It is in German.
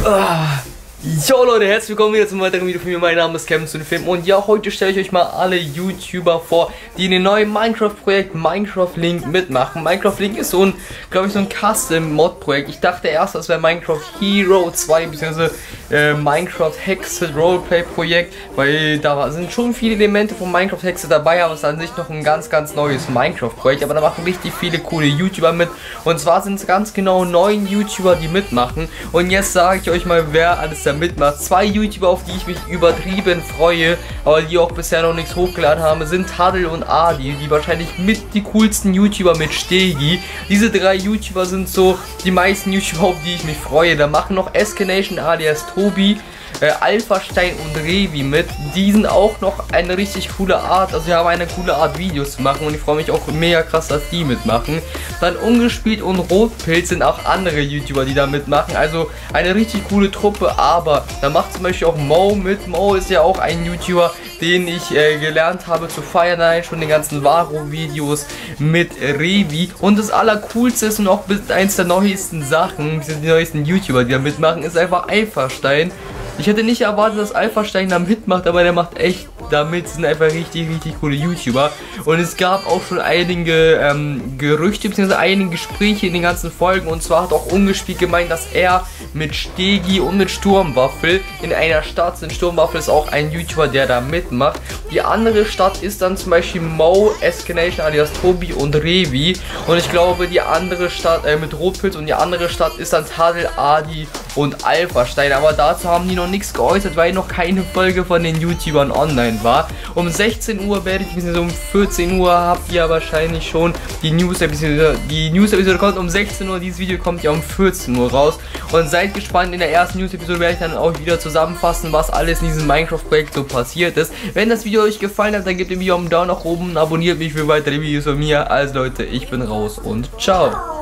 Yo Leute, herzlich willkommen wieder zum weiteren Video von mir. Mein Name ist Kevin zu den Film und ja, heute stelle ich euch mal alle YouTuber vor, die in dem neuen Minecraft-Projekt Minecraft Link mitmachen. Minecraft Link ist so ein, glaube ich, so ein Custom-Mod-Projekt. Ich dachte erst, das wäre Minecraft Hero 2 bzw. Minecraft Hexed Roleplay-Projekt, weil da sind schon viele Elemente von Minecraft Hexed dabei, aber es ist an sich noch ein ganz neues Minecraft-Projekt. Aber da machen richtig viele coole YouTuber mit und zwar sind es ganz genau 9 YouTuber, die mitmachen. Und jetzt sage ich euch mal, wer alles da mitmacht. 2 YouTuber, auf die ich mich übertrieben freue, aber die auch bisher noch nichts hochgeladen haben, sind Tadel und Adi, die wahrscheinlich mit die coolsten YouTuber mit Stegi. Diese 3 YouTuber sind so die meisten YouTuber, auf die ich mich freue. Da machen noch Escanation alias Tobi, Alphastein und Revi mit. Die sind auch noch eine richtig coole Art, also die haben eine coole Art Videos zu machen und ich freue mich auch mega krass, dass die mitmachen. Dann Ungespielt und Rotpilz sind auch andere YouTuber, die da mitmachen, also eine richtig coole Truppe. Aber da macht zum Beispiel auch Mo mit. Mo ist ja auch ein YouTuber, den ich gelernt habe zu feiern, allein schon den ganzen Varo-Videos mit Revi. Und das Allercoolste ist und auch eins der neuesten Sachen, die neuesten YouTuber, die da mitmachen, ist einfach Alphastein. Ich hätte nicht erwartet, dass Alphastein da mitmacht, aber der macht echt damit, sind einfach richtig coole YouTuber. Und es gab auch schon einige Gerüchte bzw. einige Gespräche in den ganzen Folgen. Und zwar hat auch Ungespielt gemeint, dass er mit Stegi und mit Sturmwaffel in einer Stadt sind. Sturmwaffel ist auch ein YouTuber, der da mitmacht. Die andere Stadt ist dann zum Beispiel Mo, Escanation alias Tobi und Revi. Und ich glaube, die andere Stadt mit Rotpilz und die andere Stadt ist dann Tadel, Adi und Alphastein. Aber dazu haben die noch nichts geäußert, weil noch keine Folge von den YouTubern online war. Um 16 Uhr werde ich, bzw. um 14 Uhr habt ihr wahrscheinlich schon die News-Episode kommt um 16 Uhr, dieses Video kommt ja um 14 Uhr raus. Und seid gespannt, in der ersten News-Episode werde ich dann auch wieder zusammenfassen, was alles in diesem Minecraft-Projekt so passiert ist. Wenn das Video euch gefallen hat, dann gebt dem Video einen Daumen nach oben und abonniert mich für weitere Videos von mir. Also Leute, ich bin raus und ciao.